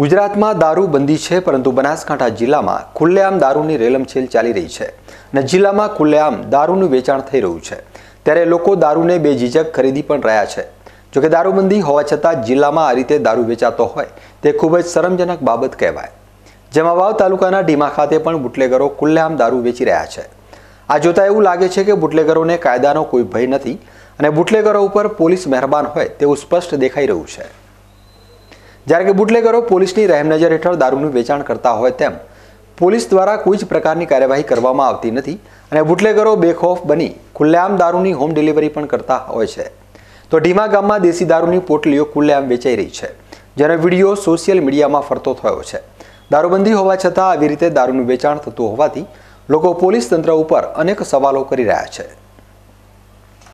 ગુજરાતમાં દારૂ બંધી છે, પરંતુ બનાસકાંઠા જિલ્લામાં ખુલ્લેઆમ દારૂની રેલમછેલ ચાલી રહી છે અને જિલ્લામાં ખુલ્લેઆમ દારૂનું વેચાણ થઈ રહ્યું છે। ત્યારે લોકો દારૂને બેઝીઝક ખરીદી પણ રહ્યા છે। જોકે દારૂબંધી હોવા છતાં જિલ્લામાં આ રીતે દારૂ વેચાતો હોય તે ખૂબ જ શરમજનક બાબત કહેવાય। જેમાં વાવ તાલુકાના ઢીમા ખાતે પણ બુટલેગરો ખુલ્લેઆમ દારૂ વેચી રહ્યા છે। આ જોતા એવું લાગે છે કે બુટલેગરોને કાયદાનો કોઈ ભય નથી અને બુટલેગરો ઉપર પોલીસ મહેરબાન હોય તેવું સ્પષ્ટ દેખાઈ રહ્યું છે। જ્યારે કે બુટલેગરો પોલીસની રહેમનજર હેઠળ દારૂનું વેચાણ કરતા હોય તેમ પોલીસ દ્વારા કોઈ જ પ્રકારની કાર્યવાહી કરવામાં આવતી નથી અને બુટલેગરો બેખૌફ બની ખુલ્લેઆમ દારૂની હોમ ડિલિવરી પણ કરતા હોય છે। તો ઢીમા ગામમાં દેશી દારૂની પોટલીઓ ખુલ્લેઆમ વેચાઈ રહી છે, જેનો વિડીયો સોશિયલ મીડિયામાં ફરતો થયો છે। દારૂબંધી હોવા છતાં આવી રીતે દારૂનું વેચાણ થતું હોવાથી લોકો પોલીસ તંત્ર ઉપર અનેક સવાલો કરી રહ્યા છે।